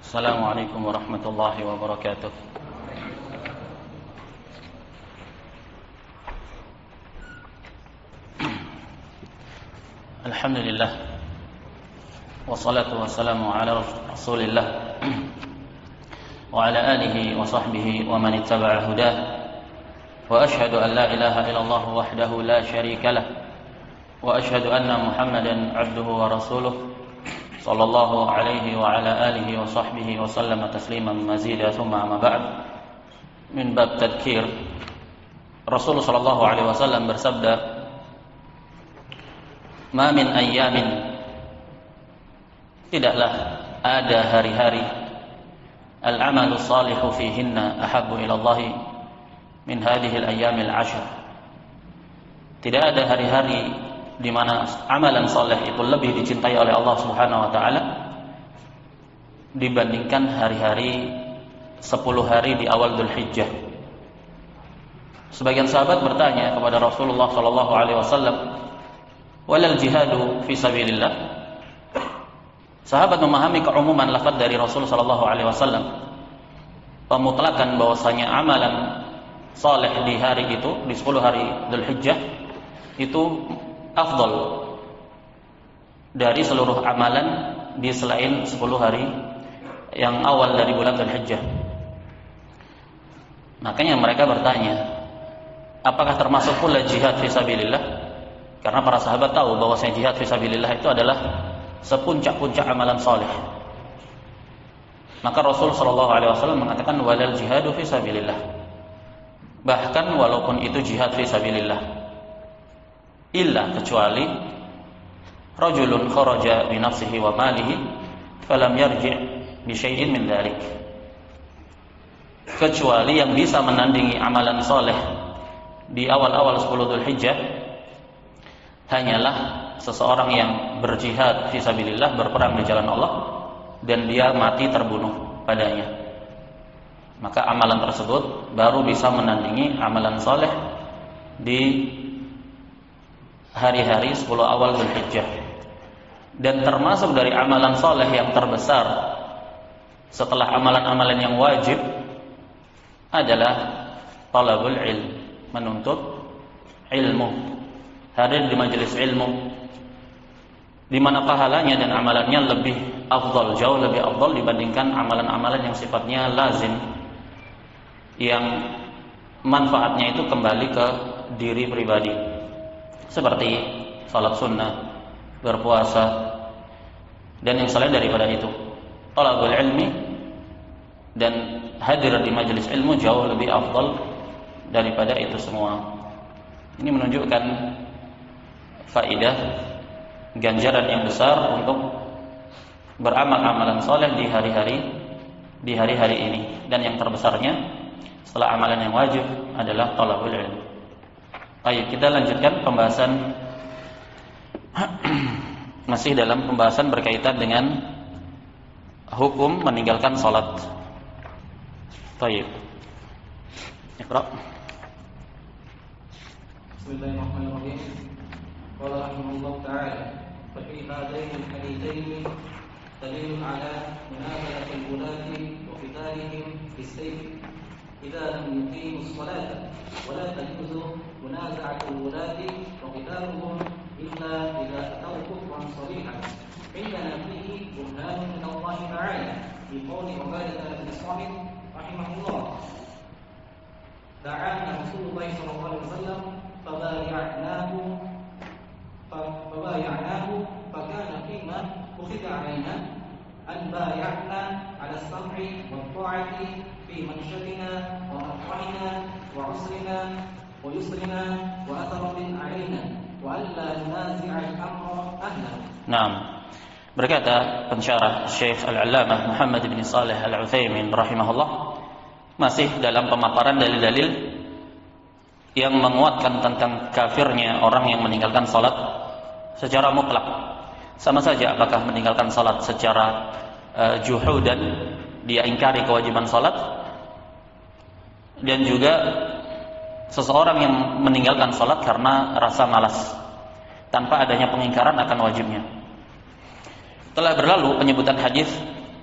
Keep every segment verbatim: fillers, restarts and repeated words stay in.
Assalamualaikum warahmatullahi wabarakatuh. Alhamdulillah, wassalatu wassalamu ala rasulillah wa ala alihi wa sahbihi wa man ittaba'a hudah. Wa ashhadu an la ilaha illallah wahdahu la syarika lah, wa ashhadu anna Muhammadan abduhu wa rasuluh sallallahu alaihi wa ala alihi wa sahbihi wa sallama tasliman mazida. Thumma amma ba'd. Min bab tadhkir, Rasulullah sallallahu alaihi wasallam bersabda, "Ma min ayyamin," tidaklah ada hari-hari, "al-amalu salihu fihinna ahabbu ila Allah min hadhihi al-ayyamil ashr." Tidak ada hari-hari di mana amalan soleh itu lebih dicintai oleh Allah Subhanahu wa taala dibandingkan hari-hari sepuluh hari di awal Dzulhijjah. Sebagian sahabat bertanya kepada Rasulullah sallallahu alaihi wasallam, "Walal jihadu fi sabilillah?" Sahabat memahami keumuman lafaz dari Rasul sallallahu alaihi wasallam, pemutlakan bahwasanya amalan saleh di hari itu, di sepuluh hari Dzulhijjah itu afdal dari seluruh amalan di selain sepuluh hari yang awal dari bulan Dzulhijjah. Makanya mereka bertanya, apakah termasuk pula jihad fi sabilillah? Karena para sahabat tahu bahwasanya jihad fi sabilillah itu adalah sepuncak-puncak amalan saleh. Maka Rasul sallallahu alaihi wasallam mengatakan walal jihadu fi sabilillah. Bahkan walaupun itu jihad fi sabilillah, illa kecuali rajulun kharaja bi nafsihi wa malihi falam yarji' bi syai'in min dzalik, kecuali yang bisa menandingi amalan soleh di awal-awal sepuluh Dzulhijjah hanyalah seseorang yang berjihad fi sabilillah, berperang di jalan Allah, dan dia mati terbunuh padanya. Maka amalan tersebut baru bisa menandingi amalan soleh di hari-hari sepuluh awal Dzulhijjah. Dan termasuk dari amalan soleh yang terbesar setelah amalan-amalan yang wajib adalah talabul ilm, menuntut ilmu, hadir di majelis ilmu, di mana pahalanya dan amalannya lebih afdal, jauh lebih afdal dibandingkan amalan-amalan yang sifatnya lazim, yang manfaatnya itu kembali ke diri pribadi, seperti salat sunnah, berpuasa, dan yang selain daripada itu. Talabul ilmi dan hadir di majelis ilmu jauh lebih afdal daripada itu semua. Ini menunjukkan faidah ganjaran yang besar untuk beramal amalan soleh di hari-hari di hari-hari ini. Dan yang terbesarnya setelah amalan yang wajib adalah talabul ilmi. Ayo kita lanjutkan pembahasan masih dalam pembahasan berkaitan dengan hukum meninggalkan salat. Baik. Iqra. Bismillahirrahmanirrahim. Qala rahimahullah ta'ala, fa fi hadaini al-hadithaini dalilun ala munazalati al-ulati wa qitalihim bis-sayf idza lam yuqimu as-salata wa la tajuzu munaza'atu al-ulati wa qitaluhum illa idza ataw kufran sarihan. Indana fihi burhanun min Allah ta'ala bi qawli Ubadah bin Samit rahimahullah, da'ana Rasulullah sallallahu alaihi wasallam fabaya'nahu fabaya'nahu fakana fima ukhidha 'alaina an bay'ana 'ala as-sam'i wa ta'ati fi manshatina wa mafrahina wa 'usrina wa yusrina wa atharabin 'alaina wa alla nunazi'a al-amra ahla. Naam. Berkata pensyarah Syekh Al-Allamah Muhammad bin Shalih Al-Utsaimin rahimahullah, masih dalam pemaparan dalil-dalil yang menguatkan tentang kafirnya orang yang meninggalkan salat secara mutlak. Sama saja apakah meninggalkan salat secara uh, juhudan, dia ingkari kewajiban salat, dan juga seseorang yang meninggalkan salat karena rasa malas tanpa adanya pengingkaran akan wajibnya. Telah berlalu penyebutan hadis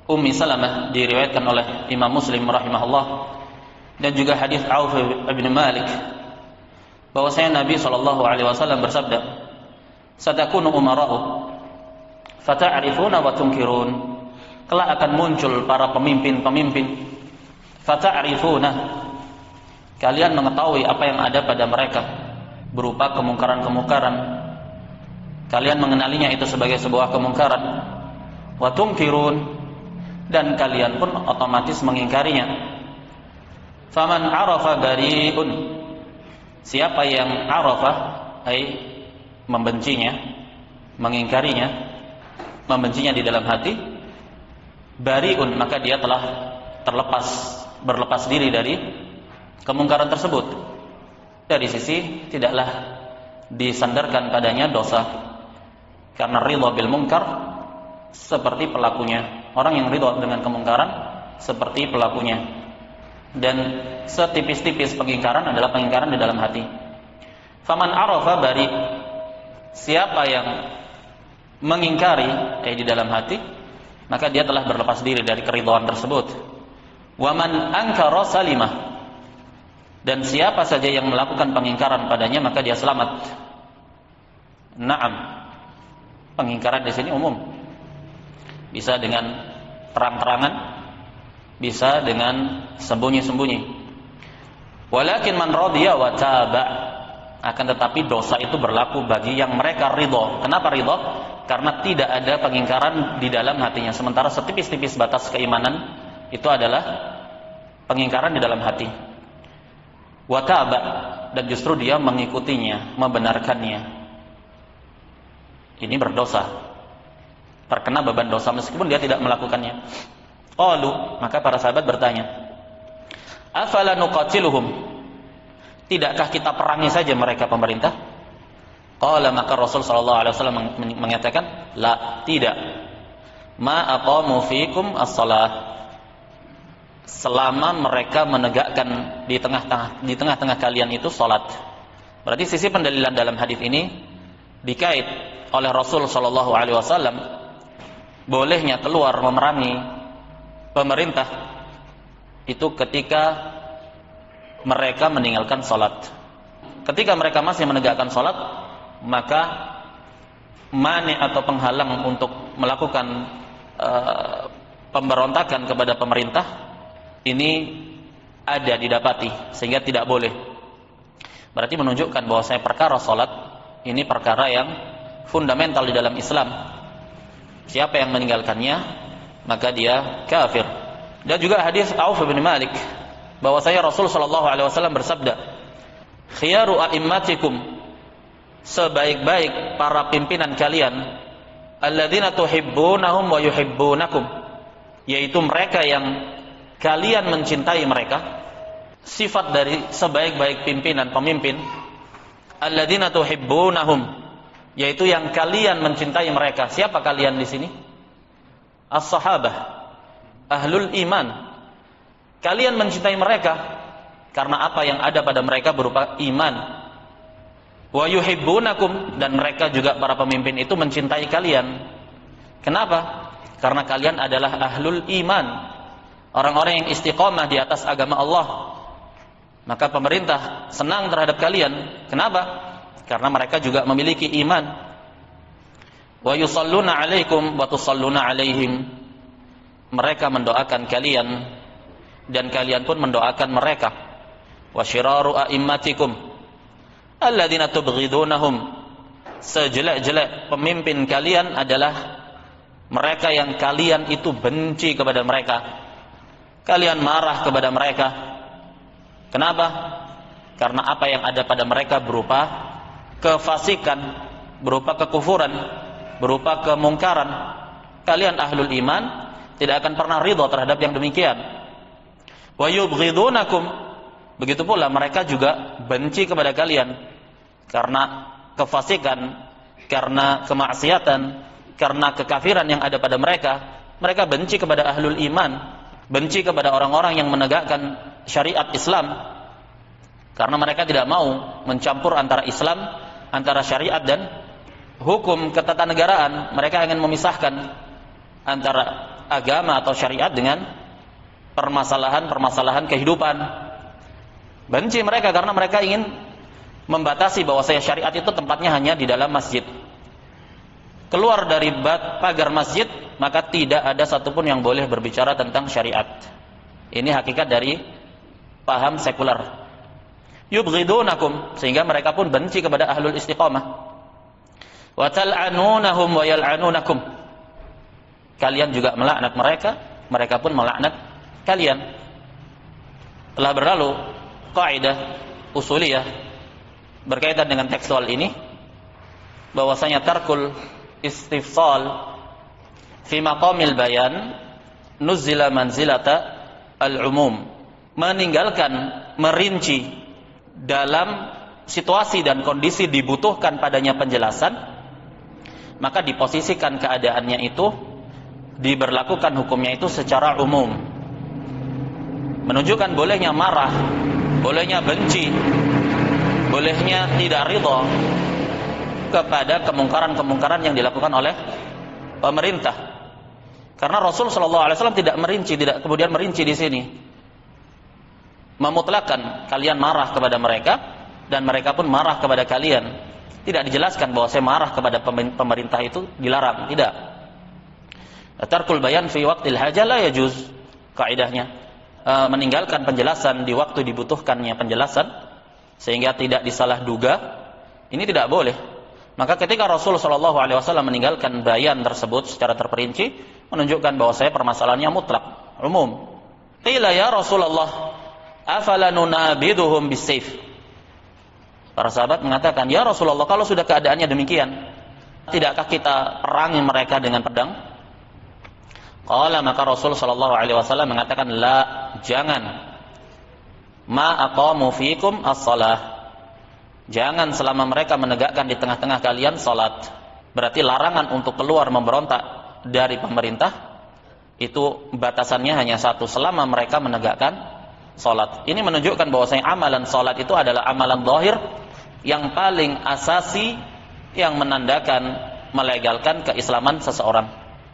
Ummi Salamah diriwayatkan oleh Imam Muslim rahimahullah, dan juga hadis Auf bin Malik bahwasanya Nabi sallallahu alaihi wasallam bersabda, "Satakunu umara'u fata'rifuna wa tunkirun." Kelak akan muncul para pemimpin-pemimpin, fata'rifuna, kalian mengetahui apa yang ada pada mereka berupa kemungkaran-kemungkaran, kalian mengenalinya itu sebagai sebuah kemungkaran, wa tunkirun, dan kalian pun otomatis mengingkarinya. Faman arafa bari'un, siapa yang arafa ay membencinya, mengingkarinya, membencinya di dalam hati, bari'un, maka dia telah terlepas, berlepas diri dari kemungkaran tersebut. Dari sisi tidaklah disandarkan padanya dosa, karena ridha bil munkar seperti pelakunya. Orang yang ridha dengan kemungkaran seperti pelakunya, dan setipis-tipis pengingkaran adalah pengingkaran di dalam hati. Faman arafa bari, siapa yang mengingkari eh di dalam hati, maka dia telah berlepas diri dari keridhaan tersebut. Waman ankara salimah, dan siapa saja yang melakukan pengingkaran padanya maka dia selamat. Naam, pengingkaran di sini umum, bisa dengan terang-terangan, bisa dengan sembunyi-sembunyi. Walakin man radiya wa taba, akan tetapi dosa itu berlaku bagi yang mereka ridha. Kenapa ridha? Karena tidak ada pengingkaran di dalam hatinya. Sementara setipis-tipis batas keimanan itu adalah pengingkaran di dalam hati. Wa taba, dan justru dia mengikutinya, membenarkannya. Ini berdosa, terkena beban dosa meskipun dia tidak melakukannya. Qalu, maka para sahabat bertanya, afala nuqatiluhum, tidakkah kita perangi saja mereka pemerintah? Qala, maka Rasul sallallahu alaihi wasallam mengatakan, la, tidak. Ma aqamu fikum as-shalah, selama mereka menegakkan di tengah-tengah di tengah-tengah kalian itu salat. Berarti sisi pendalilan dalam hadis ini dikait oleh Rasul sallallahu alaihi wasallam bolehnya keluar memerangi pemerintah itu ketika mereka meninggalkan salat. Ketika mereka masih menegakkan salat, maka mani atau penghalang untuk melakukan uh, pemberontakan kepada pemerintah ini ada, didapati, sehingga tidak boleh. Berarti menunjukkan bahwa saya perkara salat ini perkara yang fundamental di dalam Islam. Siapa yang meninggalkannya maka dia kafir. Dan juga hadis Auf bin Malik bahwa saya Rasul sallallahu alaihi wasallam bersabda, khiyaru a'immatikum, sebaik-baik para pimpinan kalian, alladzina tuhibbunahum wa yuhibbunakum, yaitu mereka yang kalian mencintai mereka. Sifat dari sebaik-baik pimpinan pemimpin, alladzina tuhibbunahum, yaitu yang kalian mencintai mereka. Siapa kalian di sini? As-sahabah, ahlul iman. Kalian mencintai mereka karena apa yang ada pada mereka berupa iman. Wa yuhibbunakum, dan mereka juga para pemimpin itu mencintai kalian. Kenapa? Karena kalian adalah ahlul iman, orang-orang yang istiqomah di atas agama Allah. Maka pemerintah senang terhadap kalian. Kenapa? Karena mereka juga memiliki iman. Wa yusalluna alaikum wa tusalluna alaihim, mereka mendoakan kalian dan kalian pun mendoakan mereka. Wa syiraru a'immatikum alladzina tubghidunahum, sejelek-jelek pemimpin kalian adalah mereka yang kalian itu benci kepada mereka, kalian marah kepada mereka. Kenapa? Karena apa yang ada pada mereka berupa kefasikan, berupa kekufuran, berupa kemungkaran. Kalian ahlul iman tidak akan pernah ridha terhadap yang demikian. Wa yubghidunakum, begitu pula mereka juga benci kepada kalian karena kefasikan, karena kemaksiatan, karena kekafiran yang ada pada mereka. Mereka benci kepada ahlul iman, benci kepada orang-orang yang menegakkan syariat Islam, karena mereka tidak mau mencampur antara Islam, antara syariat dan hukum ketatanegaraan. Mereka ingin memisahkan antara agama atau syariat dengan permasalahan-permasalahan kehidupan. Benci mereka karena mereka ingin membatasi bahwa saya syariat itu tempatnya hanya di dalam masjid. Keluar dari pagar masjid, maka tidak ada satupun yang boleh berbicara tentang syariat. Ini hakikat dari paham sekuler. Yubghidunakum, sehingga mereka pun benci kepada ahlul istiqamah. Wa tal'anunahum wa yal'anunakum. Kalian juga melaknat mereka, mereka pun melaknat kalian. Telah berlalu kaidah usuliyah berkaitan dengan tekstual ini, bahwasanya tarkul istifsal fi maqamil bayan nuzila manzilata al-umum. Meninggalkan merinci dalam situasi dan kondisi dibutuhkan padanya penjelasan, maka diposisikan keadaannya itu, diberlakukan hukumnya itu secara umum, menunjukkan bolehnya marah, bolehnya benci, bolehnya tidak ridha kepada kemungkaran-kemungkaran yang dilakukan oleh pemerintah. Karena Rasul Shallallahu Alaihi Wasallam tidak merinci, tidak kemudian merinci di sini, memutlakan kalian marah kepada mereka dan mereka pun marah kepada kalian. Tidak dijelaskan bahwa saya marah kepada pemerintah itu dilarang, tidak. Tarkul bayan fi waqtil hajah la yajuz, kaidahnya e, meninggalkan penjelasan di waktu dibutuhkannya penjelasan sehingga tidak disalah duga, ini tidak boleh. Maka ketika Rasul Shallallahu Alaihi Wasallam meninggalkan bayan tersebut secara terperinci, menunjukkan bahwa saya permasalahannya mutlak, umum. Qila ya Rasulullah, afala nunabiduhum bisayf. Para sahabat mengatakan, ya Rasulullah, kalau sudah keadaannya demikian, tidakkah kita perangi mereka dengan pedang? Qala, maka Rasul sallallahu alaihi wasallam mengatakan, la, jangan. Ma aqamu fikum as-salah. Jangan selama mereka menegakkan di tengah-tengah kalian salat. Berarti larangan untuk keluar memberontak dari pemerintah itu batasannya hanya satu, selama mereka menegakkan salat. Ini menunjukkan bahwasanya amalan salat itu adalah amalan zahir yang paling asasi yang menandakan melegalkan keislaman seseorang.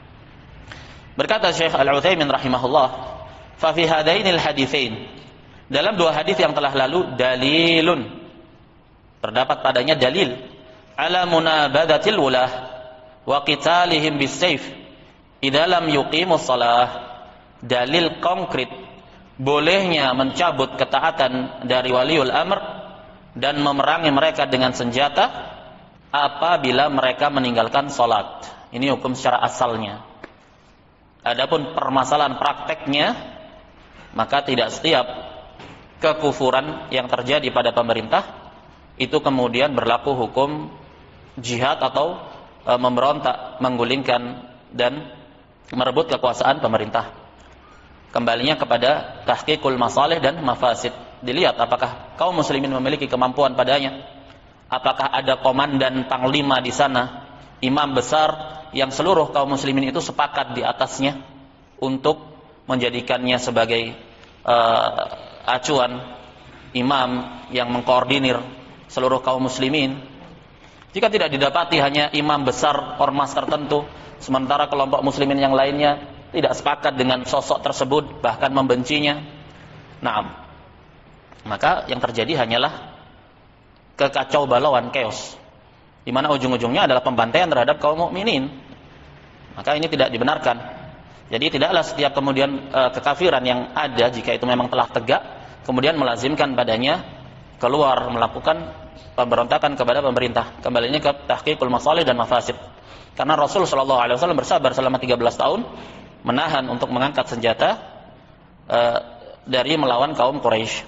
Berkata Syekh Al-Utsaimin rahimahullah, fa fi hadainil haditsain, dalam dua hadis yang telah lalu, dalilun, terdapat padanya dalil ala munabadatil wulah wa qitalihim bis-sayf idza lam yuqimus shalah. Dalil konkret bolehnya mencabut ketaatan dari waliul amr dan memerangi mereka dengan senjata apabila mereka meninggalkan salat. Ini hukum secara asalnya. Adapun permasalahan prakteknya, maka tidak setiap kekufuran yang terjadi pada pemerintah itu kemudian berlaku hukum jihad atau e, memberontak, menggulingkan dan merebut kekuasaan pemerintah. Kembalinya kepada tahqiqul masalih dan mafasid. Dilihat apakah kaum muslimin memiliki kemampuan padanya, apakah ada komandan panglima di sana, imam besar yang seluruh kaum muslimin itu sepakat di atasnya untuk menjadikannya sebagai uh, acuan imam yang mengkoordinir seluruh kaum muslimin. Jika tidak didapati hanya imam besar ormas tertentu, sementara kelompok muslimin yang lainnya tidak sepakat dengan sosok tersebut, bahkan membencinya, nah, maka yang terjadi hanyalah kekacau balauan, chaos, di mana ujung-ujungnya adalah pembantaian terhadap kaum mukminin. Maka ini tidak dibenarkan. Jadi tidaklah setiap kemudian e, kekafiran yang ada, jika itu memang telah tegak, kemudian melazimkan padanya keluar melakukan pemberontakan kepada pemerintah. Kembalinya ke tahqiqul masalih dan mafasid. Karena Rasul sallallahu alaihi wasallam bersabar selama tiga belas tahun menahan untuk mengangkat senjata e, dari melawan kaum Quraisy.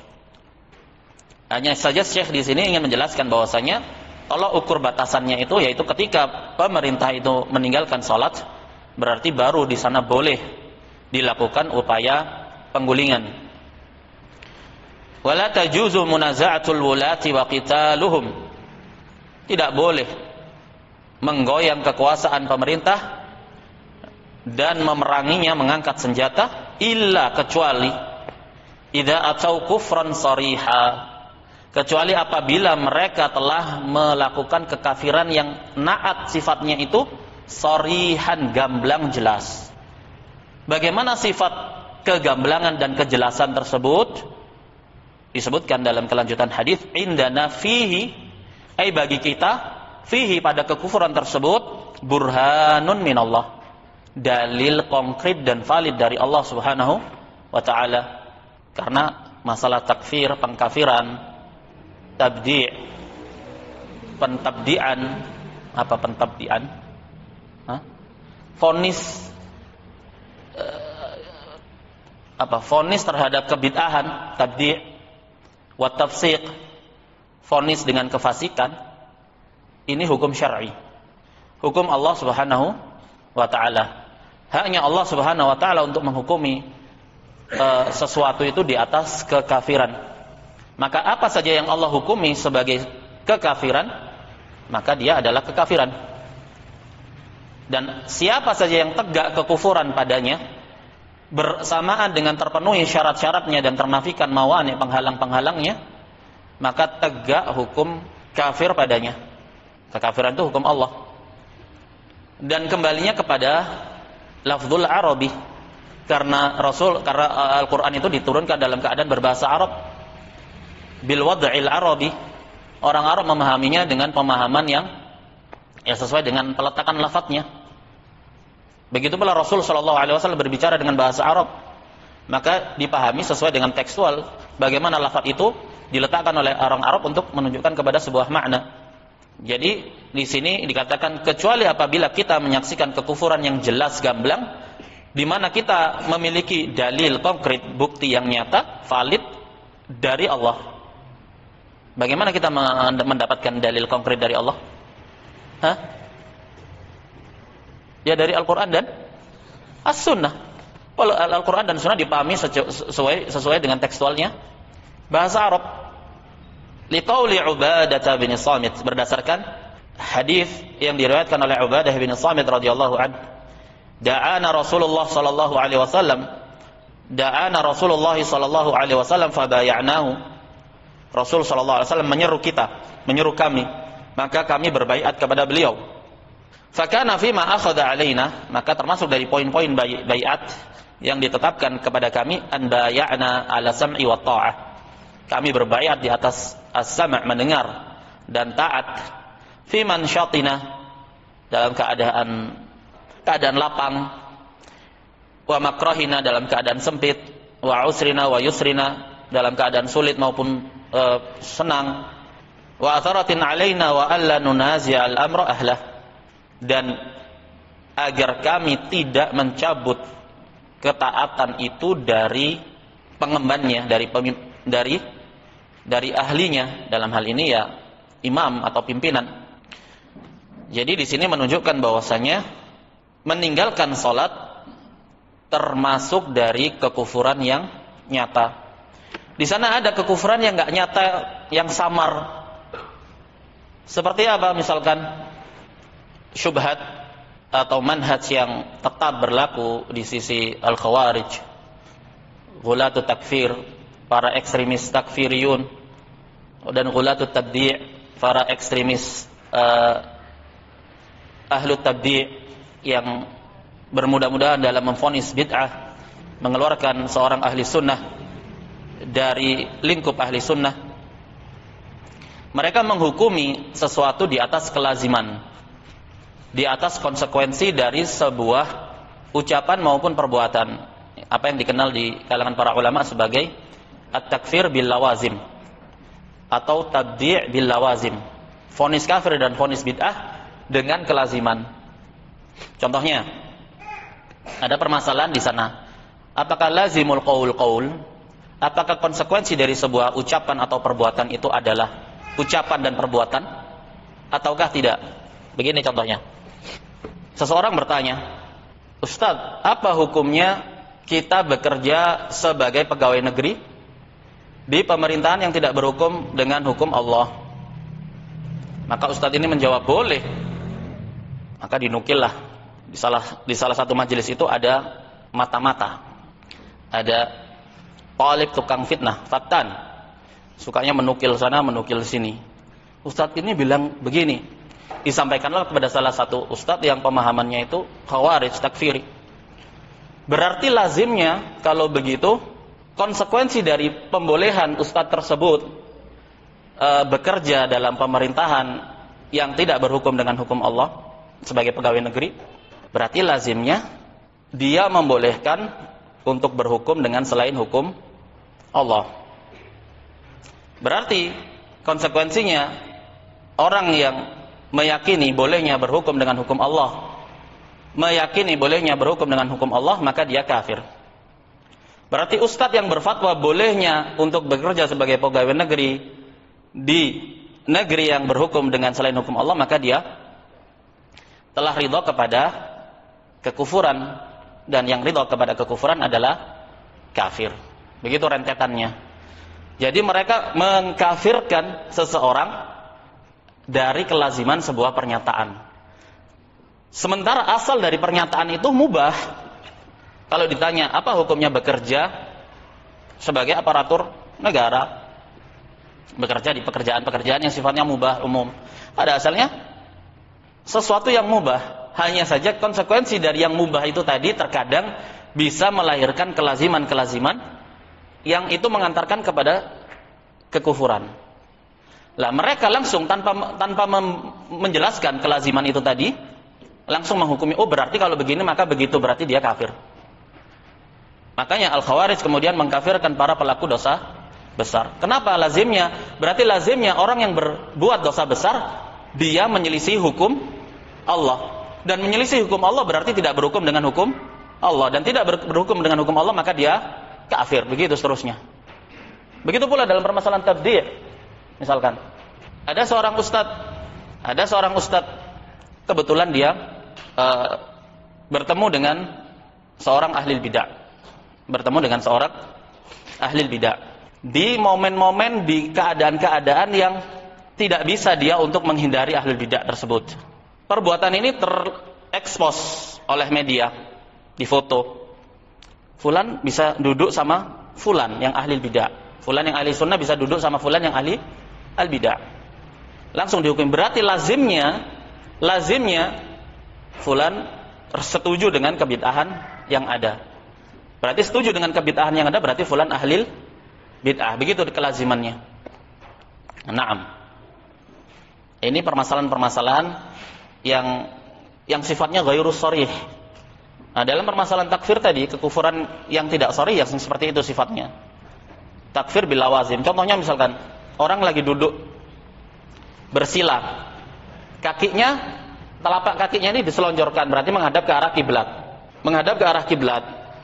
Hanya saja Syekh di sini ingin menjelaskan bahwasanya tolak ukur batasannya itu yaitu ketika pemerintah itu meninggalkan salat, berarti baru di sana boleh dilakukan upaya penggulingan. Wala tajuzu munaza'atul wulati wa qitaluhum. Tidak boleh menggoyang kekuasaan pemerintah dan memeranginya, mengangkat senjata, illa kecuali idza atau kufran shariha, kecuali apabila mereka telah melakukan kekafiran yang naat sifatnya itu sharihan, gamblang, jelas. Bagaimana sifat kegamblangan dan kejelasan tersebut? Disebutkan dalam kelanjutan hadis, indana fihi, ai bagi kita, fihi pada kekufuran tersebut, burhanun minallah, dalil konkret dan valid dari Allah Subhanahu wa taala. Karena masalah takfir, pengkafiran, tabdi', pentabdian, apa pentabdian? Hah? Fonis uh, apa? Fonis terhadap kebid'ahan, tabdi', wa tafsiq, fonis dengan kefasikan. Ini hukum syar'i. Hukum Allah Subhanahu wa taala. Haknya Allah Subhanahu wa taala untuk menghukumi uh, sesuatu itu di atas kekafiran. Maka apa saja yang Allah hukumi sebagai kekafiran, maka dia adalah kekafiran. Dan siapa saja yang tegak kekufuran padanya bersamaan dengan terpenuhi syarat-syaratnya dan ternafikan mawani, penghalang-penghalangnya, maka tegak hukum kafir padanya. Kekafiran itu hukum Allah. Dan kembalinya kepada lafzul Arabi, karena Rasul karena Al-Qur'an itu diturunkan dalam keadaan berbahasa Arab. Bil wad'il Arabi, orang Arab memahaminya dengan pemahaman yang ya sesuai dengan peletakan lafadznya. Begitu pula Rasul sallallahu alaihi wasallam berbicara dengan bahasa Arab, maka dipahami sesuai dengan tekstual bagaimana lafadz itu diletakkan oleh orang Arab untuk menunjukkan kepada sebuah makna. Jadi di sini dikatakan kecuali apabila kita menyaksikan kekufuran yang jelas gamblang, di mana kita memiliki dalil konkret, bukti yang nyata, valid dari Allah. Bagaimana kita mendapatkan dalil konkret dari Allah? Hah? Ya dari Al-Quran dan As-Sunnah. Kalau Al-Quran dan Sunnah dipahami sesuai sesuai dengan tekstualnya bahasa Arab. Liqauli Ubadah bin Samit, berdasarkan hadis yang diriwayatkan oleh Ubadah bin Samit radhiyallahu anhu. Da'ana Rasulullah sallallahu alaihi wasallam, da'ana Rasulullah sallallahu alaihi wasallam fabay'nahu. Rasul sallallahu alaihi wasallam menyeru kita, menyeru kami, maka kami berbaiat kepada beliau. Fakana fima akhadha alaina, maka termasuk dari poin-poin baiat yang ditetapkan kepada kami, an bay'ana ala sam'i wa ta'ah. Kami berbaiat di atas as-sam', mendengar dan taat, fi mansyatina, dalam keadaan keadaan lapang, wa makrahina, dalam keadaan sempit, wa usrina wa yusrina, dalam keadaan sulit maupun e, senang, wa atharatin alaina wa alla nunazi' al-amra ahlah, dan agar kami tidak mencabut ketaatan itu dari pengembannya, dari dari dari ahlinya, dalam hal ini ya imam atau pimpinan. Jadi di sini menunjukkan bahwasanya meninggalkan salat termasuk dari kekufuran yang nyata. Di sana ada kekufuran yang enggak nyata, yang samar. Seperti apa? Misalkan syubhat atau manhaj yang tetap berlaku di sisi al-khawarij, ghulatu takfir, para ekstremis takfiriyun, dan ghulatu tabdi', para ekstremis uh, ahlu tabdi' yang bermudah-mudahan dalam memvonis bid'ah, mengeluarkan seorang ahli sunnah dari lingkup ahli sunnah. Mereka menghukumi sesuatu di atas kelaziman, di atas konsekuensi dari sebuah ucapan maupun perbuatan, apa yang dikenal di kalangan para ulama sebagai at-takfir bil lawazim atau tabdi' bil lawazim, vonis kafir dan vonis bid'ah dengan kelaziman. Contohnya, ada permasalahan di sana. Apakah lazimul qaul qaul? Apakah konsekuensi dari sebuah ucapan atau perbuatan itu adalah ucapan dan perbuatan ataukah tidak? Begini contohnya. Seseorang bertanya, "Ustaz, apa hukumnya kita bekerja sebagai pegawai negeri di pemerintahan yang tidak berhukum dengan hukum Allah?" Maka Ustaz ini menjawab, "Boleh." Maka dinukillah di salah di salah satu majelis itu ada mata-mata, ada talib tukang fitnah, fatan, sukanya menukil sana menukil sini. Ustaz ini bilang begini, disampaikanlah kepada salah satu ustaz yang pemahamannya itu khawarij takfiri. Berarti lazimnya kalau begitu konsekuensi dari pembolehan ustadz tersebut e, bekerja dalam pemerintahan yang tidak berhukum dengan hukum Allah sebagai pegawai negeri, berarti lazimnya dia membolehkan untuk berhukum dengan selain hukum Allah. Berarti konsekuensinya orang yang meyakini bolehnya berhukum dengan hukum Allah, meyakini bolehnya berhukum dengan hukum Allah, maka dia kafir. Berarti ustadz yang berfatwa bolehnya untuk bekerja sebagai pegawai negeri di negeri yang berhukum dengan selain hukum Allah, maka dia telah ridho kepada kekufuran, dan yang ridho kepada kekufuran adalah kafir. Begitu rentetannya. Jadi mereka mengkafirkan seseorang dari kelaziman sebuah pernyataan. Sementara asal dari pernyataan itu mubah. Kalau ditanya apa hukumnya bekerja sebagai aparatur negara, bekerja di pekerjaan-pekerjaan yang sifatnya mubah umum, pada asalnya sesuatu yang mubah. Hanya saja konsekuensi dari yang mubah itu tadi terkadang bisa melahirkan kelaziman-kelaziman yang itu mengantarkan kepada kekufuran. Lah mereka langsung tanpa tanpa menjelaskan kelaziman itu tadi langsung menghukumi, oh berarti kalau begini maka begitu, berarti dia kafir. Makanya Al-Khawarij kemudian mengkafirkan para pelaku dosa besar. Kenapa lazimnya? Berarti lazimnya orang yang berbuat dosa besar dia menyelisih hukum Allah. Dan menyelisih hukum Allah berarti tidak berhukum dengan hukum Allah, dan tidak berhukum dengan hukum Allah maka dia kafir. Begitu seterusnya. Begitu pula dalam permasalahan tabdi'. Misalkan ada seorang ustadz, ada seorang ustadz kebetulan dia uh, bertemu dengan seorang ahli bidah, bertemu dengan seorang ahli bidah di momen-momen, di keadaan-keadaan yang tidak bisa dia untuk menghindari ahli bidah tersebut. Perbuatan ini terekspos oleh media, difoto. Fulan bisa duduk sama fulan yang ahli bidah. Fulan yang ahli sunnah bisa duduk sama fulan yang ahli al-bidah. Langsung dihukum. Berarti lazimnya, lazimnya fulan setuju dengan kebid'ahan yang ada. Berarti setuju dengan kebid'ahan yang ada, berarti fulan ahli bid'ah. Begitu kelazimannya. Naam. Ini permasalahan-permasalahan yang yang sifatnya ghairus sharih. Nah, dalam permasalahan takfir tadi, kekufuran yang tidak sharih yang seperti itu sifatnya. Takfir bil lawazim. Contohnya misalkan orang lagi duduk bersila, kakinya, telapak kakinya ini diselonjorkan, berarti menghadap ke arah kiblat. Menghadap ke arah kiblat.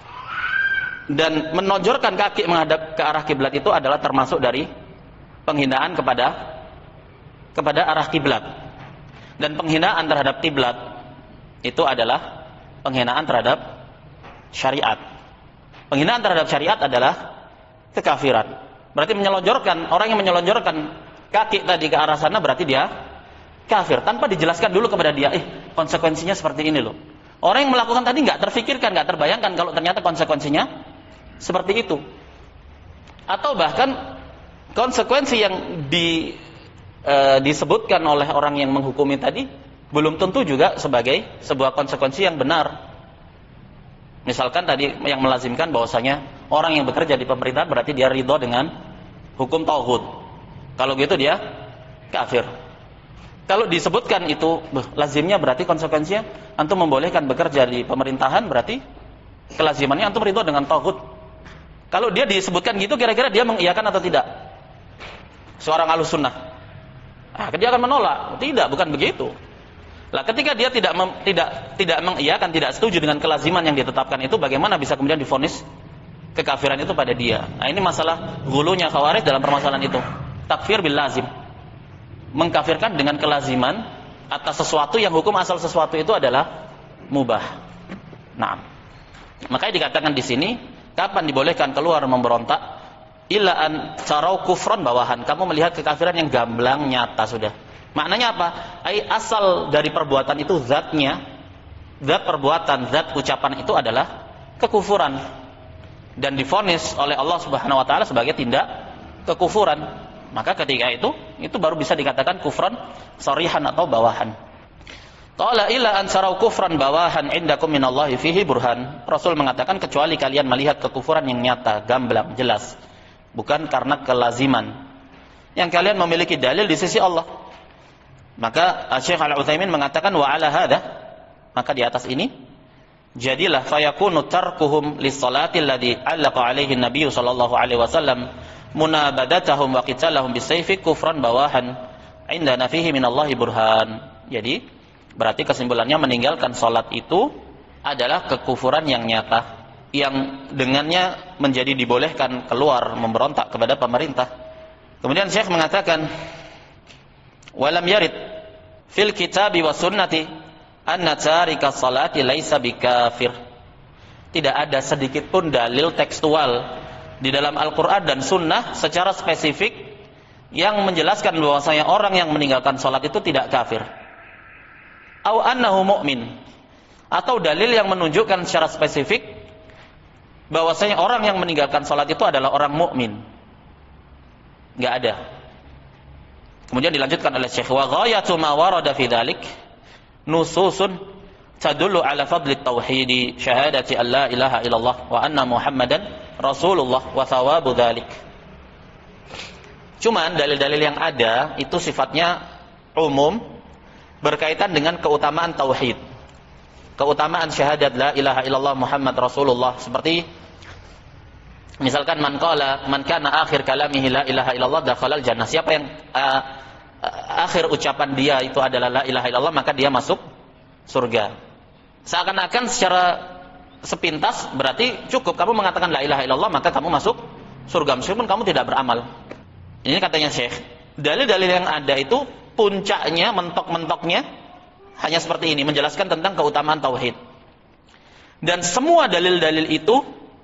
Dan menonjorkan kaki menghadap ke arah kiblat itu adalah termasuk dari penghinaan kepada kepada arah kiblat. Dan penghinaan terhadap kiblat itu adalah penghinaan terhadap syariat. Penghinaan terhadap syariat adalah kekafiran. Berarti menyelonjorkan, orang yang menyelonjorkan kaki tadi ke arah sana berarti dia kafir, tanpa dijelaskan dulu kepada dia, eh konsekuensinya seperti ini loh. Orang yang melakukan tadi nggak terfikirkan, nggak terbayangkan kalau ternyata konsekuensinya seperti itu. Atau bahkan konsekuensi yang di E, disebutkan oleh orang yang menghukumi tadi belum tentu juga sebagai sebuah konsekuensi yang benar. Misalkan tadi yang melazimkan bahwasanya orang yang bekerja di pemerintahan berarti dia ridho dengan hukum tauhid. Kalau gitu dia kafir. Kalau disebutkan itu lazimnya berarti konsekuensinya antum membolehkan bekerja di pemerintahan, berarti kelazimannya antum ridho dengan tauhid. Kalau dia disebutkan gitu, kira-kira dia mengiyakan atau tidak? Seorang ahlus sunnah, nah, dia akan menolak. Tidak, bukan begitu. Lah ketika dia tidak mem, tidak tidak mengiyakan, tidak setuju dengan kelaziman yang ditetapkan itu, bagaimana bisa kemudian divonis kekafiran itu pada dia? Nah, ini masalah ghulunya Khawarij dalam permasalahan itu. Takfir bil lazim. Mengkafirkan dengan kelaziman atas sesuatu yang hukum asal sesuatu itu adalah mubah. Nah, makanya dikatakan di sini, kapan dibolehkan keluar memberontak? Illa an carau kufron bawahan. Kamu melihat kekafiran yang gamblang nyata sudah. Maknanya apa? Ai asal dari perbuatan itu zatnya, zat perbuatan, zat ucapan itu adalah kekufuran dan divonis oleh Allah Subhanahu wa taala sebagai tindak kekufuran. Maka ketika itu itu baru bisa dikatakan kufran sharihan atau bawahan. Qala illa an sarau kufran bawahan indakum minallahi fihi burhan. Rasul mengatakan kecuali kalian melihat kekufuran yang nyata, gamblang, jelas, bukan karena kelaziman, yang kalian memiliki dalil di sisi Allah. Maka Syekh Al-Utsaimin mengatakan wa ala hadza, maka di atas ini jadilah fayakunu tarkuhum lis-salati alladhi 'allaqa 'alaihi an-nabiy sallallahu alaihi wasallam munabadatahum wa qitalahum bisayfi kufran bawahan indana fihi minallahi burhan. Jadi berarti kesimpulannya meninggalkan salat itu adalah kekufuran yang nyata, yang dengannya menjadi dibolehkan keluar memberontak kepada pemerintah. Kemudian Syekh mengatakan walam yarid fil kitabi was sunnati anna tarika salati laisa bikafir. Tidak ada sedikit pun dalil tekstual di dalam Al-Qur'an dan sunnah secara spesifik yang menjelaskan bahwasanya orang yang meninggalkan salat itu tidak kafir. Au annahu mu'min, atau dalil yang menunjukkan secara spesifik bahwasanya orang yang meninggalkan salat itu adalah orang mukmin. Enggak ada. Kemudian dilanjutkan oleh Syekh wa ghayatu ma warada fi dzalik nususun tadullu ala fadli tauhid syahadati an la ilaha illallah wa anna muhammadan rasulullah wa thawabu dzalik. Cuman dalil-dalil yang ada itu sifatnya umum, berkaitan dengan keutamaan tauhid, keutamaan syahadat la ilaha illallah Muhammad Rasulullah. Seperti misalkan man qala man kana akhir kalamihi la ilaha illallah dakhalal jannah. Siapa yang uh, uh, akhir ucapan dia itu adalah la ilaha illallah, maka dia masuk surga. Seakan-akan secara sepintas berarti cukup kamu mengatakan la ilaha illallah maka kamu masuk surga meskipun kamu tidak beramal. Ini katanya Syekh, dalil-dalil yang ada itu puncaknya, mentok-mentoknya hanya seperti ini, menjelaskan tentang keutamaan tauhid. Dan semua dalil-dalil itu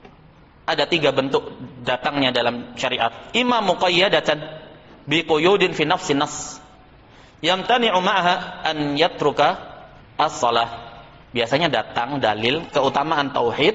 ada tiga bentuk datangnya dalam syariat. Imma muqayyadatan biquyudin fi nafsin nas yamtani'u ma'aha an yatruka as-shalah. Biasanya datang dalil keutamaan tauhid,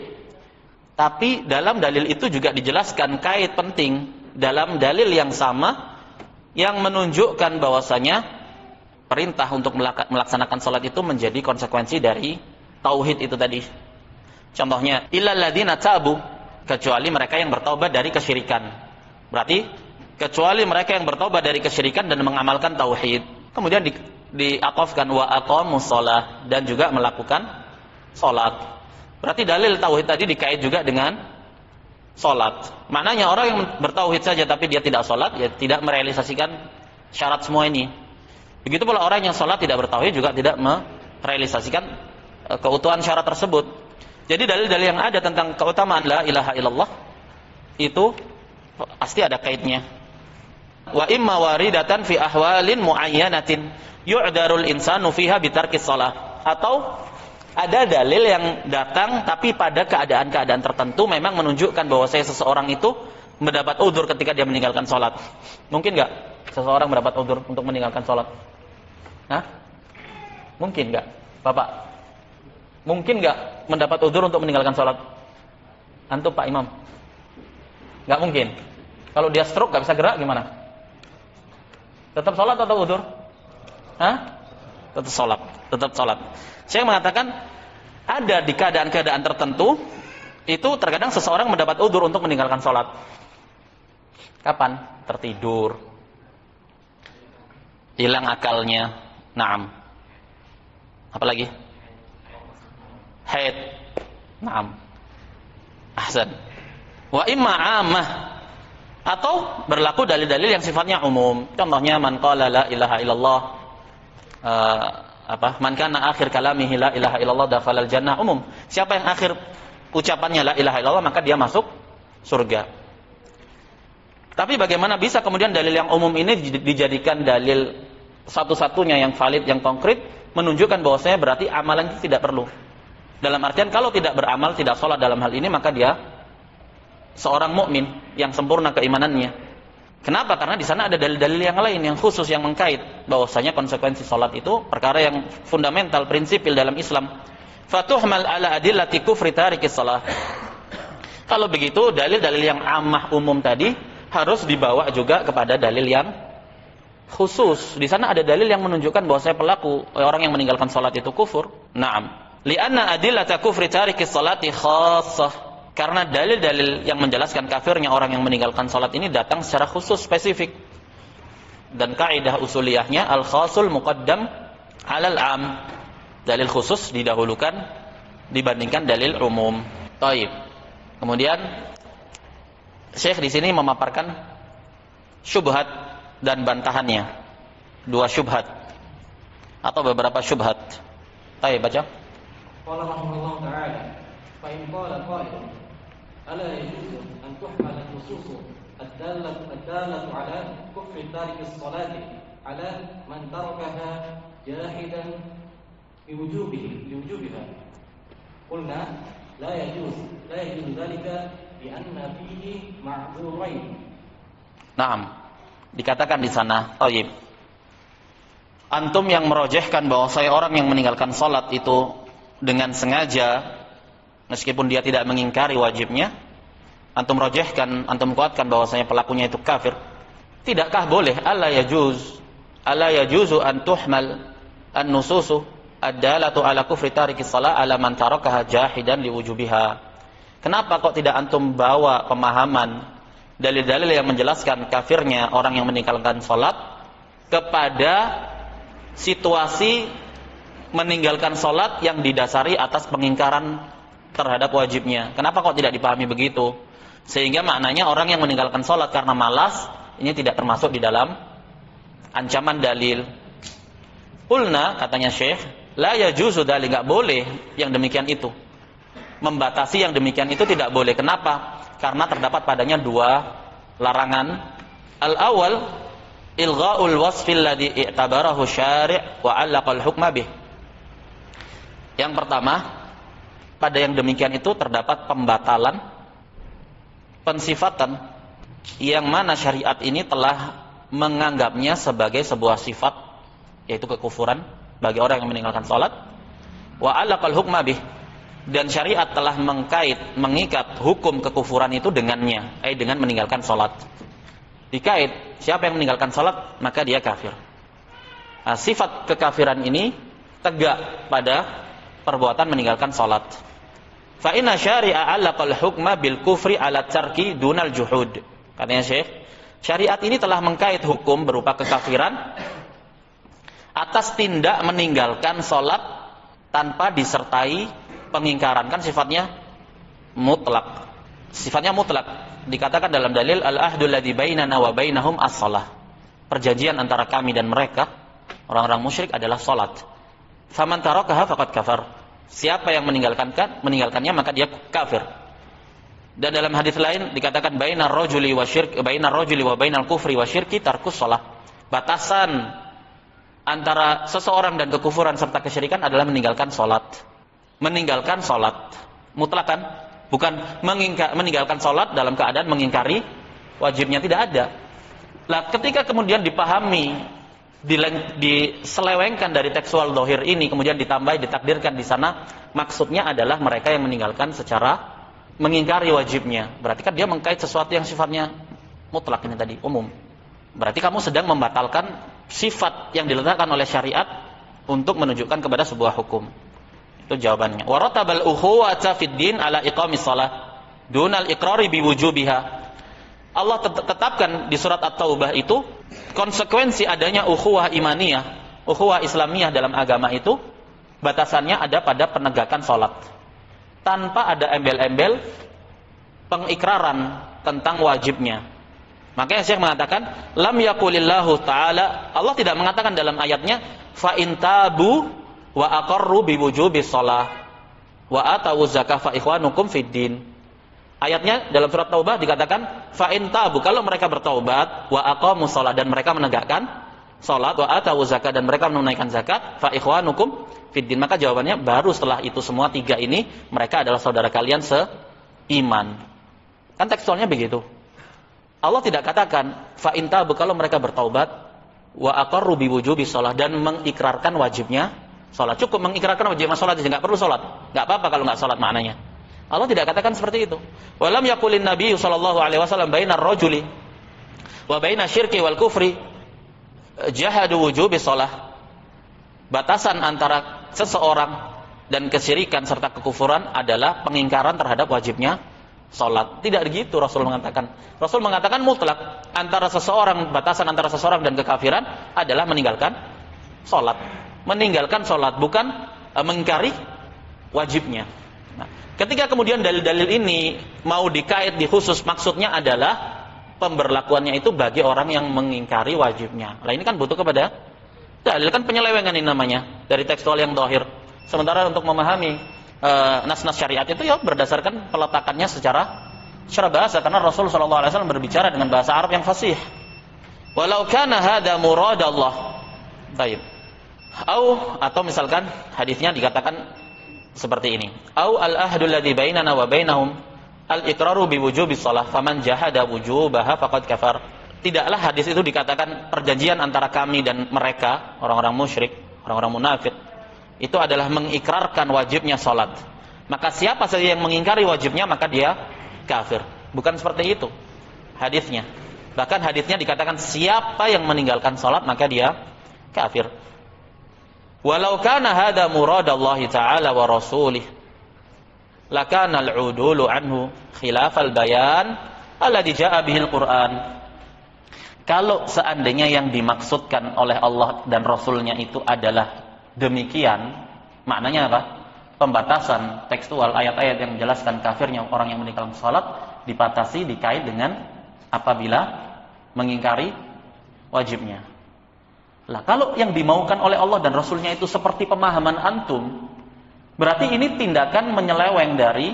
tapi dalam dalil itu juga dijelaskan kait penting dalam dalil yang sama yang menunjukkan bahwasanya perintah untuk melaksanakan salat itu menjadi konsekuensi dari tauhid itu tadi. Contohnya, illal ladzina tabu, kecuali mereka yang bertaubat dari kesyirikan. Berarti kecuali mereka yang bertaubat dari kesyirikan dan mengamalkan tauhid. Kemudian di diatofkan wa aqamus shalah, dan juga melakukan salat. Berarti dalil tauhid tadi dikait juga dengan salat. Maknanya orang yang bertauhid saja tapi dia tidak salat, ya tidak merealisasikan syarat semua ini. Begitu pula orang yang salat tidak bertauhid juga tidak merealisasikan keutuhan syarat tersebut. Jadi dalil-dalil yang ada tentang keutamaan la ilaha illallah itu pasti ada kaitnya. Wa imma waridatan fi ahwalin muayyanatin yu'darul insanu fiha bitarkis shalah. Atau ada dalil yang datang tapi pada keadaan-keadaan tertentu memang menunjukkan bahwa saya seseorang itu mendapat udzur ketika dia meninggalkan salat. Mungkin enggak seseorang mendapat udzur untuk meninggalkan salat? Hah? Mungkin enggak? Bapak? Mungkin enggak mendapat udzur untuk meninggalkan salat? Antum Pak Imam? Enggak mungkin. Kalau dia stroke enggak bisa gerak gimana? Tetap salat atau udzur? Hah? Tetap salat, tetap salat. Saya mengatakan ada di keadaan-keadaan tertentu itu terkadang seseorang mendapat udzur untuk meninggalkan salat. Kapan? Tertidur, hilang akalnya, naam. Apalagi? Haid, naam. Ahsan. Wa imma 'ammah, atau berlaku dalil-dalil yang sifatnya umum. Contohnya man qala la ilaha illallah uh, apa? Man kana akhir kalamihi la ilaha illallah dakhalal jannah, umum. Siapa yang akhir ucapannya la ilaha illallah maka dia masuk surga. Tapi bagaimana bisa kemudian dalil yang umum ini dijadikan dalil satu-satunya yang valid, yang konkret, menunjukkan bahwasanya berarti amalan itu tidak perlu. Dalam artian kalau tidak beramal, tidak sholat dalam hal ini, maka dia seorang mukmin yang sempurna keimanannya. Kenapa? Karena di sana ada dalil-dalil yang lain yang khusus yang mengkait bahwasanya konsekuensi salat itu perkara yang fundamental, prinsipil dalam Islam. Fatuhmal ala adillati kufri tarikis shalah. Kalau begitu dalil-dalil yang ammah umum tadi harus dibawa juga kepada dalil yang khusus. Di sana ada dalil yang menunjukkan bahwa saya pelaku orang yang meninggalkan salat itu kufur. Naam. Li'anna adillata kufri tariki salati khassah. Karena dalil-dalil yang menjelaskan kafirnya orang yang meninggalkan salat ini datang secara khusus, spesifik. Dan kaidah usuliyahnya al-khasul muqaddam 'alal 'am. Dalil khusus didahulukan dibandingkan dalil umum. Taib. Kemudian Syekh di sini memaparkan syubhat dan bantahannya. Dua syubhat atau beberapa syubhat. Taib, baca. Qala rahimahullah ta'ala, fa in qala qa'il ala yajuzu an tuhmal an-nusus ad-dallatu ad-dallatu ala kufri tariki as-salati ala man tarakaha jahidan biwujubihi biwujubiha. Qulna la yajuz la yajuz dhalika bi anna fihi ma'dzurain. Naam. Dikatakan di sana, taib. Antum yang merojehkan bahwa saya orang yang meninggalkan salat itu dengan sengaja, meskipun dia tidak mengingkari wajibnya, antum rojehkan, antum kuatkan bahwa saya pelakunya itu kafir. Tidakkah boleh? Alla yajuz, alla yajuzu an tuhmal an-nususu ad-dalatu ala kufri tariki shalah ala man tarakaha jahidan liwujubiha. Kenapa kok tidak antum bawa pemahaman dalil-dalil yang menjelaskan kafirnya orang yang meninggalkan salat kepada situasi meninggalkan salat yang didasari atas pengingkaran terhadap wajibnya? Kenapa kok tidak dipahami begitu? Sehingga maknanya orang yang meninggalkan salat karena malas, ini tidak termasuk di dalam ancaman dalil. Qulna, katanya Syekh, la yajuzu dzalik, enggak boleh yang demikian itu. Membatasi yang demikian itu tidak boleh. Kenapa? Karena terdapat padanya dua larangan. Al-awwal ilgha'ul wasfil ladzi i'tabarahu syari' wa 'allaqal hukma bih. Yang pertama, pada yang demikian itu terdapat pembatalan pensifatan yang mana syariat ini telah menganggapnya sebagai sebuah sifat, yaitu kekufuran bagi orang yang meninggalkan salat. Wa 'allaqal hukma bih, dan syariat telah mengkait, mengikat hukum kekufuran itu dengannya, eh dengan meninggalkan salat. Dikait, siapa yang meninggalkan salat maka dia kafir. Nah, sifat kekafiran ini tegak pada perbuatan meninggalkan salat. Fa inna syari'a 'allaqal hukma bil kufri 'ala tarki dunal juhud. Katanya Syekh, syariat ini telah mengkait hukum berupa kekafiran atas tindak meninggalkan salat tanpa disertai pengingkaran. Kan sifatnya mutlak. Sifatnya mutlak. Dikatakan dalam dalil al-ahdul ladzi bainana wa bainahum as-shalah. Perjanjian antara kami dan mereka orang-orang musyrik adalah salat. Faman tarakaha faqad kafar. Siapa yang meninggalkan meninggalkannya maka dia kafir. Dan dalam hadis lain dikatakan bainar rajuli wa syirk bainar rajuli wa bainal kufri wa syirki tarkus shalah. Batasan antara seseorang dan kekufuran serta kesyirikan adalah meninggalkan salat. Meninggalkan salat mutlakan, bukan mengingka, meninggalkan salat dalam keadaan mengingkari wajibnya, tidak ada. Lah ketika kemudian dipahami, diselewengkan dari tekstual dohir ini, kemudian ditambah ditakdirkan di sana maksudnya adalah mereka yang meninggalkan secara mengingkari wajibnya, berarti kan dia mengkait sesuatu yang sifatnya mutlak ini tadi, umum. Berarti kamu sedang membatalkan sifat yang diletakkan oleh syariat untuk menunjukkan kepada sebuah hukum. Itu jawabannya. Wa ratabal ukhuwata fid din ala iqamis shalah dunal iqrari biwujubiha. Allah tetapkan di surat At-Taubah itu konsekuensi adanya ukhuwah imaniyah, ukhuwah islamiyah dalam agama itu batasannya ada pada penegakan salat. Tanpa ada embel-embel pengikraran tentang wajibnya. Makanya Syekh mengatakan lam yaqulillahu ta'ala, Allah tidak mengatakan dalam ayatnya fa in tabu wa aqarru biwujubis shalah wa atau zakah fa ikhwanukum fid din. Ayatnya dalam surat Taubah dikatakan fa in tabu, kalau mereka bertaubat, wa aqamus shalah, dan mereka menegakkan salat, wa atau zakah, dan mereka menunaikan zakat, fa ikhwanukum fid din. Maka jawabannya baru setelah itu semua tiga ini mereka adalah saudara kalian seiman. Kan tekstualnya begitu. Allah tidak katakan fa in tabu, kalau mereka bertaubat, wa aqarru biwujubis shalah, dan mengikrarkan wajibnya salat. Cukup mengikrarkan wajib salat saja, enggak perlu salat. Enggak apa-apa kalau enggak salat maknanya. Allah tidak katakan seperti itu. Walam yaqulin Nabi sallallahu alaihi wasallam bainar rajuli wa baina syirki wal kufri jahadu wujubi shalah, batasan antara seseorang dan kesyirikan serta kekufuran adalah pengingkaran terhadap wajibnya salat. Tidak begitu Rasul mengatakan. Rasul mengatakan mutlak, antara seseorang, batasan antara seseorang dan kekafiran adalah meninggalkan salat. Meninggalkan salat, bukan e, mengingkari wajibnya. Nah, ketika kemudian dalil-dalil ini mau dikait di khusus, maksudnya adalah pemberlakuannya itu bagi orang yang mengingkari wajibnya. Nah, ini kan butuh kepada dalil, kan penyelewengan ini namanya dari tekstual yang zahir. Sementara untuk memahami e, nas-nas syariat itu ya berdasarkan peletakannya secara secara bahasa, karena Rasul sallallahu alaihi wasallam berbicara dengan bahasa Arab yang fasih. Walau kana hadza muradallah. Baik. Au, atau misalkan hadisnya dikatakan seperti ini. Au al-ahdul ladzi bainana wa bainahum al-iqraru bi wujubis shalah faman jahada wujubaha faqad kafar. Tidaklah hadis itu dikatakan perjanjian antara kami dan mereka, orang-orang musyrik, orang-orang munafik, itu adalah mengikrarkan wajibnya salat. Maka siapa saja yang mengingkari wajibnya maka dia kafir. Bukan seperti itu hadisnya. Bahkan hadisnya dikatakan siapa yang meninggalkan salat maka dia kafir. Walau kana hadza muradallahi ta'ala wa rasulih lakana al-udulu anhu khilafal bayan alladhi ja'a bihil Qur'an. Kalau seandainya yang dimaksudkan oleh Allah dan Rasulnya itu adalah demikian, maknanya apa? Pembatasan tekstual ayat-ayat yang menjelaskan kafirnya orang yang meninggalkan salat dibatasi, dikait dengan apabila mengingkari wajibnya. Lah, kalau yang dimaukan oleh Allah dan Rasulnya itu seperti pemahaman antum, berarti ini tindakan menyeleweng dari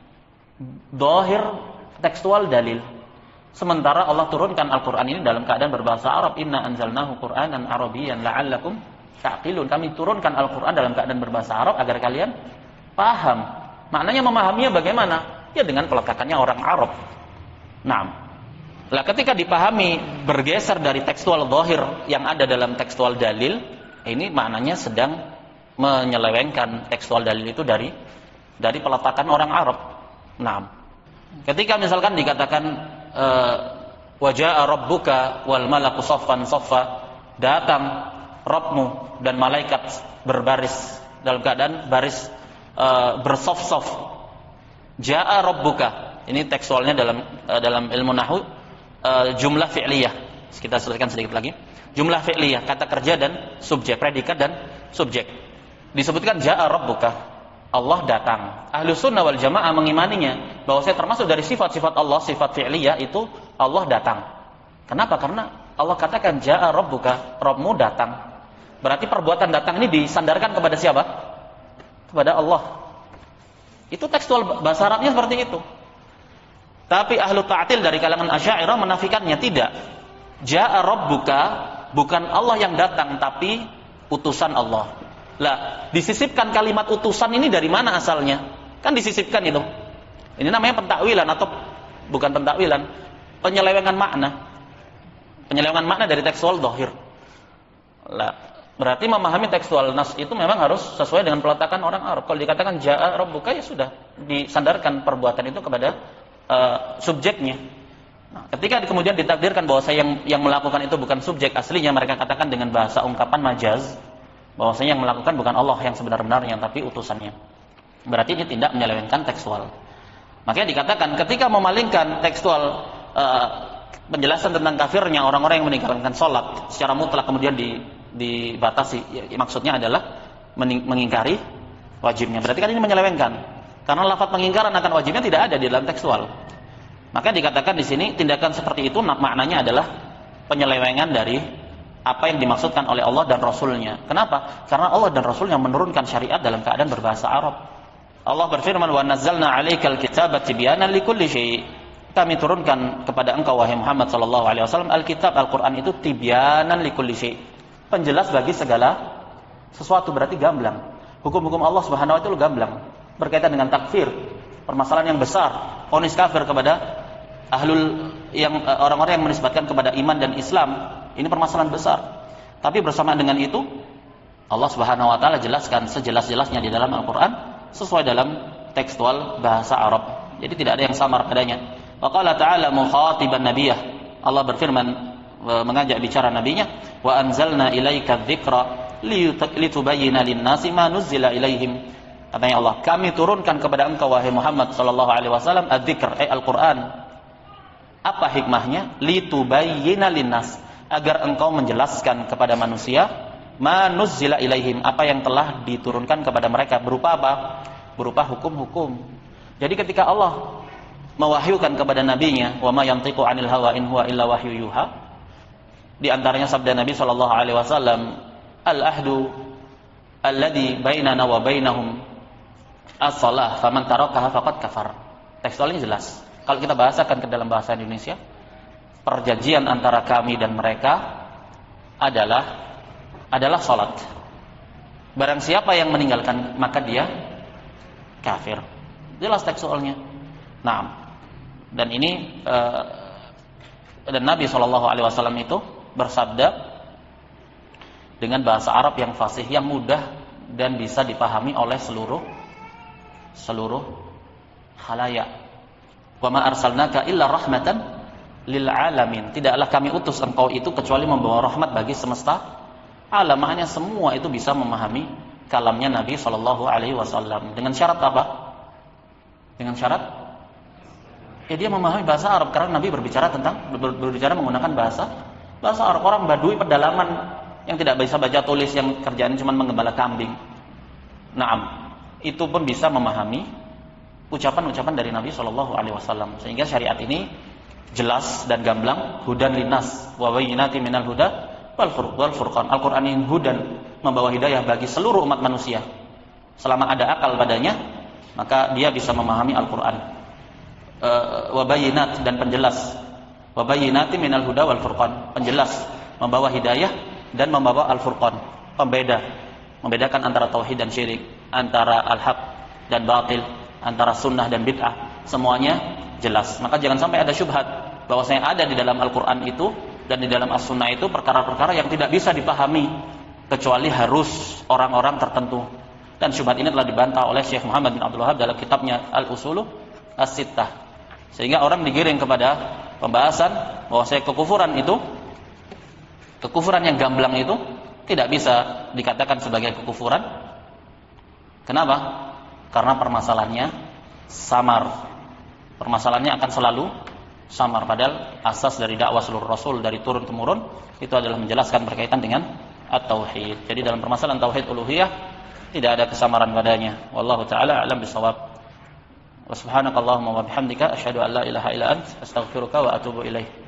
zahir tekstual dalil. Sementara Allah turunkan Al-Quran ini dalam keadaan berbahasa Arab. Inna anzalnahu Qur'anan Arabiyyan la'allakum ta'qilun. Kami turunkan Al-Quran dalam keadaan berbahasa Arab agar kalian paham. Maknanya memahaminya bagaimana? Ya dengan peletakannya orang Arab. Nah, lah ketika dipahami bergeser dari tekstual zahir yang ada dalam tekstual dalil, ini maknanya sedang menyelewengkan tekstual dalil itu dari dari peletakan orang Arab. Nah, ketika misalkan dikatakan wa jaa rabbuka wal malaku saffan saffa, datang Rabbmu dan malaikat berbaris dalam keadaan baris uh, bersof-sof. Jaa rabbuka, ini tekstualnya dalam uh, dalam ilmu nahwu uh, jumlah fi'liyah. Kita selesaikan sedikit lagi. Jumlah fi'liyah, kata kerja dan subjek, predikat dan subjek. Disebutkan jaa rabbuka, Allah datang. Ahlus sunnah wal jamaah mengimaninya bahwa saya termasuk dari sifat-sifat Allah, sifat fi'liyah itu Allah datang. Kenapa? Karena Allah katakan jaa rabbuka, Rabbmu datang. Berarti perbuatan datang ini disandarkan kepada siapa? Kepada Allah. Itu tekstual bahasa Arabnya seperti itu. Tapi ahlu ta'til dari kalangan Asy'ariyah menafikannya. Tidak. Jaa rabbuka, bukan Allah yang datang, tapi utusan Allah. Lah, disisipkan kalimat utusan ini dari mana asalnya? Kan disisipkan itu. Ini namanya pentakwilan atau bukan pentakwilan, penyelewengan makna. Penyelewengan makna dari tekstual zahir. Lah, berarti memahami tekstual nas itu memang harus sesuai dengan peletakan orang Arab. Kalau dikatakan jaa rabbuka, ya sudah disandarkan perbuatan itu kepada uh, subjeknya. Nah, ketika kemudian ditakdirkan bahwa saya yang yang melakukan itu bukan subjek aslinya, mereka katakan dengan bahasa ungkapan majaz, bahwasanya yang melakukan bukan Allah yang sebenar-benarnya tapi utusannya. Berarti ini tidak menyelewengkan tekstual. Makanya dikatakan ketika memalingkan tekstual uh, penjelasan tentang kafirnya orang-orang yang meninggalkan sholat secara mutlak kemudian di, dibatasi, ya, maksudnya adalah mening, mengingkari wajibnya. Berarti kan ini menyelewengkan, karena lafaz pengingkaran akan wajibnya tidak ada di dalam tekstual. Maka dikatakan di sini tindakan seperti itu maknanya adalah penyelewengan dari apa yang dimaksudkan oleh Allah dan Rasulnya. Kenapa? Karena Allah dan Rasulnya menurunkan syariat dalam keadaan berbahasa Arab. Allah berfirman, wa nazzalna 'alaikal kitaba tibyanan likulli syai'. Kami turunkan kepada engkau wahai Muhammad sallallahu alaihi wasallam Alkitab, Al-Qur'an itu tibyanan likulli syai'. Penjelas bagi segala sesuatu, berarti gamblang. Hukum-hukum Allah Subhanahu wa taala gamblang. Berkaitan dengan takfir, permasalahan yang besar, vonis kafir kepada ahlul yang orang-orang yang menisbatkan kepada iman dan Islam, ini permasalahan besar. Tapi bersamaan dengan itu, Allah Subhanahu wa taala jelaskan sejelas-jelasnya di dalam Al-Qur'an sesuai dalam tekstual bahasa Arab. Jadi tidak ada yang samar padanya. Wa qala ta'ala mukhatiban nabiyah. Allah berfirman mengajak bicara nabinya, wa anzalna ilaika dzikra litubayyana lin-nasi ma nuzzila ilaihim. Katanya Allah, kami turunkan kepada engkau wahai Muhammad sallallahu alaihi wasallam adzikr, eh Al-Qur'an. Apa hikmahnya? Litubayyana lin-nas, agar engkau menjelaskan kepada manusia ma nuzzila ilaihim, apa yang telah diturunkan kepada mereka, berupa apa? Berupa hukum-hukum. Jadi ketika Allah mewahyukan kepada nabinya, wa ma yantiqu 'anil hawa in huwa illa wahyu yuha, di antaranya sabda Nabi sallallahu alaihi wasallam, al-ahdu alladhi bainana wa bainahum as-shalah faman tarakaha faqad kafar. Tekstualnya jelas. Kalau kita bahasakan ke dalam bahasa Indonesia, perjanjian antara kami dan mereka adalah adalah salat. Barang siapa yang meninggalkan maka dia kafir. Jelas tekstualnya. Nah, dan ini uh, dan Nabi shallallahu alaihi wasallam itu bersabda dengan bahasa Arab yang fasih, yang mudah dan bisa dipahami oleh seluruh seluruh khalayak. Wa ma arsalnaka illa rahmatan lil alamin. Tidaklah kami utus engkau itu kecuali membawa rahmat bagi semesta alam. Maknanya semua itu bisa memahami kalamnya Nabi shallallahu alaihi wasallam. Dengan syarat apa? Dengan syarat ya dia memahami bahasa Arab, karena Nabi berbicara tentang berbicara menggunakan bahasa bahasa Arab. Orang Badui pedalaman yang tidak bisa baca tulis, yang kerjaan cuma menggembala kambing, naam, itu pun bisa memahami ucapan-ucapan dari Nabi shallallahu alaihi wasallam. Sehingga syariat ini jelas dan gamblang, hudan linnas wa bayyinatin minal huda wal furqan. Al-Qur'an ini hudan, membawa hidayah bagi seluruh umat manusia. Selama ada akal padanya, maka dia bisa memahami Al-Qur'an. Uh, wabayinat, dan penjelas, wabayinati minal huda wal furqan, penjelas, membawa hidayah dan membawa al-furqan, pembeda, membedakan antara tauhid dan syirik, antara al-haq dan batil, antara sunnah dan bid'ah, semuanya jelas. Maka jangan sampai ada syubhat bahwasanya ada di dalam Al-Qur'an itu dan di dalam as-sunnah itu perkara-perkara yang tidak bisa dipahami kecuali harus orang-orang tertentu. Dan syubhat ini telah dibantah oleh Syekh Muhammad bin Abdul Wahhab dalam kitabnya Al-Usulu As-Sittah. Sehingga orang digiring kepada pembahasan bahwasanya kekufuran itu, kekufuran yang gamblang itu tidak bisa dikatakan sebagai kekufuran. Kenapa? Karena permasalahannya samar. Permasalahannya akan selalu samar. Padahal asas dari dakwah seluruh Rasul dari turun temurun itu adalah menjelaskan berkaitan dengan at-tauhid. Jadi dalam permasalahan tauhid uluhiyah tidak ada kesamaran padanya. Wallahu taala a'lam bishawab. Wa subhanakallahumma wa bihamdika asyhadu an la ilaha illa anta astaghfiruka wa atubu ilaik.